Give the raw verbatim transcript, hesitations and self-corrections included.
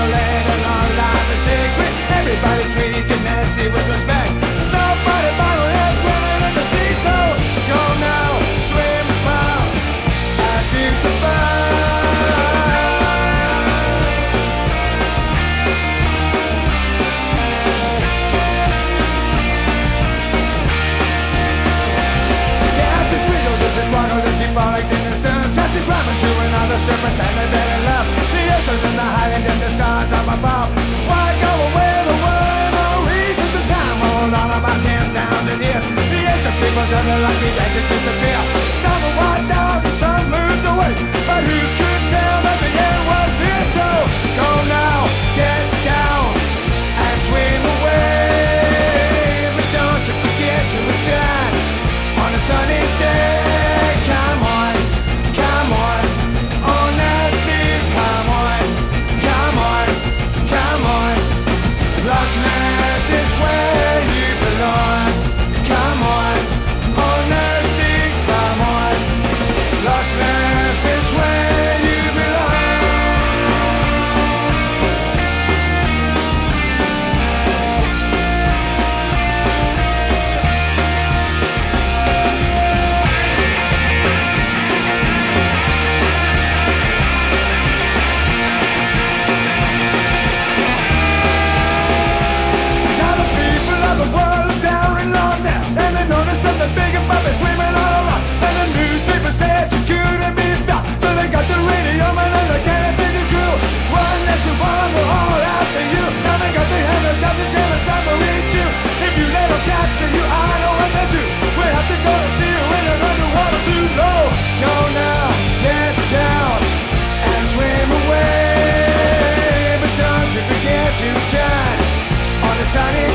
laid along life is secret. Everybody treats you Nessie with respect. Nobody bother is swimming in the sea, so go now, swim about, and beautiful. She's waddled and she frolicked in the sunshine. She's ramming to another serpent and they better love. The oceans and the highlands and the stars up above. Why go away the world? No reason to time. Hold on about ten thousand years. The ancient people turn the lucky day to disappear. Some have walked out and some moved away, but who could tell that the end was near? So go now, get down and swim away, but don't you forget to return on a sunny day. Come on, come on, oh Nessie, come on, come on, come on. Loch Ness is where you belong. Come on, oh Nessie, come on. Loch Ness is where you belong. Something big above is swimming all around. And the newspaper said she couldn't be found. So they got the radio man and the television crew. One Nessie, one, we're all after you. Now they got the helicopters and the submarine too. If you let them capture you, I know what they do. We have to go to see you in an underwater suit. Low, go now, get down and swim away. But don't you forget to shine on the sunny